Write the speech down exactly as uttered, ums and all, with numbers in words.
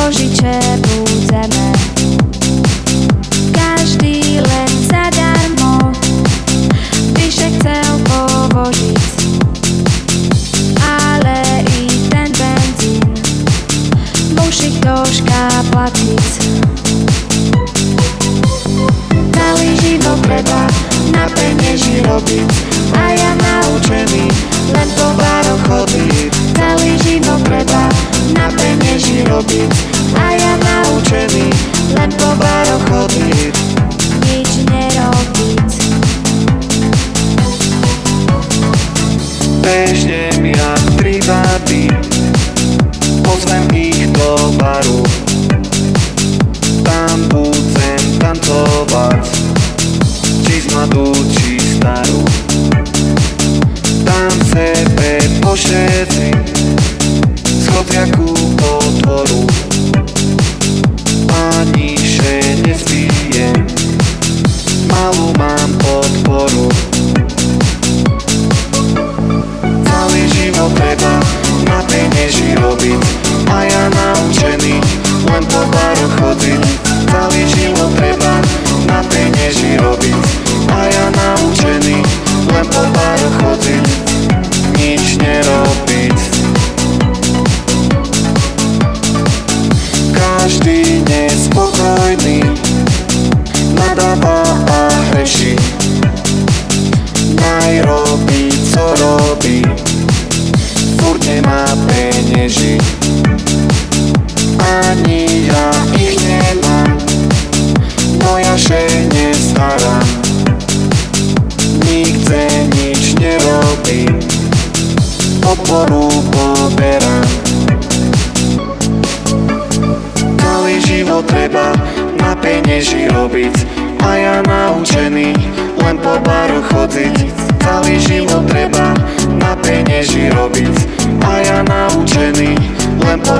Božiče búdzeme. Každý len zadarmo píše, chcel povožiť, ale i ten benzín musí troška platiť. Celý život treba na penieži robiť a ja naučený len po baroch chodiť. Celý život treba na penieži robiť a ja naučený len po baroch chodiť. Nič nerobiť. Bežnem ja tri baby, pozvem ich do baru. Tam budem tancovať, či z mladú, či starú. Tam sebe pošetri schodia ku otvoru. Ani še nespijem, malú mám podporu. Celý život treba na penieži robiť a ja naučený len po baroch chodiť. Celý život treba na penieži robiť a ja naučený len po baroch chodiť. Nič nerobiť. Každý nespokojný nadáva a hreší. Naj robí, co robí, furt nemá penieži. Ani ja ich nemám, no ja še nestarám. Nikde nič nerobím, podporu poberám. Celý život treba na penieži robiť a ja naučený len po baroch chodiť. Celý život treba na penieži robiť a ja naučený len po